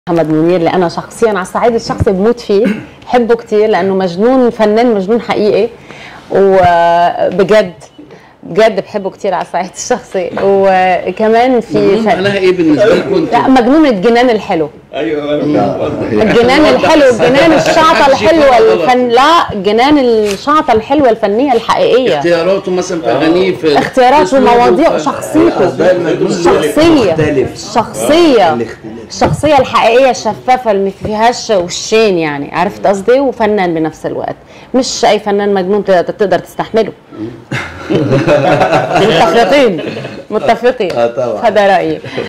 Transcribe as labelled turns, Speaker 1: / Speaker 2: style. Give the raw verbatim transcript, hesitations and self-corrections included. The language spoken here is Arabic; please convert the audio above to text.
Speaker 1: محمد منير اللي انا شخصيا على الصعيد الشخصي بموت فيه، بحبه كتير لانه مجنون، فنان مجنون حقيقي، وبجد بجد بحبه كتير على الصعيد الشخصي. وكمان في
Speaker 2: مجنون معناها ايه بالنسبه لكم انتوا؟
Speaker 1: لا، مجنون الجنان الحلو.
Speaker 2: ايوه
Speaker 1: الجنان الحلو، الجنان الشعطه الحلوه الفن، لا الجنان الشعطه الحلوه الفنيه الحقيقيه.
Speaker 2: اختياراته مثلا في اغانيه، في
Speaker 1: اختياراته، مواضيع، شخصيته، الشخصيه الشخصيه الشخصيه الحقيقيه الشفافه اللي ما فيهاش وشين، يعني عرفت قصدي؟ وفنان بنفس الوقت، مش اي فنان مجنون تقدر تستحمله. متفقين متفقين، هذا رايي.